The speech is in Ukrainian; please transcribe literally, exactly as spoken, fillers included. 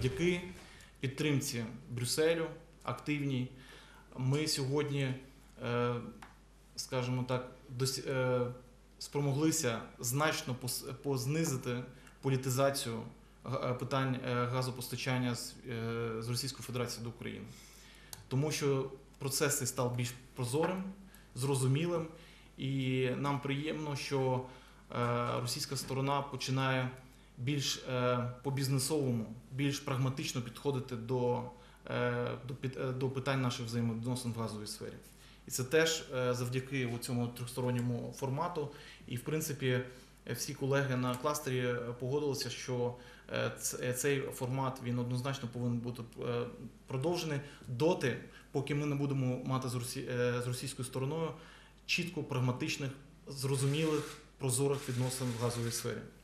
завдяки підтримці Брюсселю, активній, ми сьогодні, скажімо так, спромоглися значно познизити політизацію питань газопостачання з Російської Федерації до України. Тому що процес цей став більш прозорим, зрозумілим, і нам приємно, що російська сторона починає більш по-бізнесовому, більш прагматично підходити до, до, до питань наших взаємовідносин в газовій сфері. І це теж завдяки цьому трьохсторонньому формату. І, в принципі, всі колеги на кластері погодилися, що цей формат, він однозначно повинен бути продовжений доти, поки ми не будемо мати з російською стороною чітко прагматичних, зрозумілих, прозорих відносин в газовій сфері.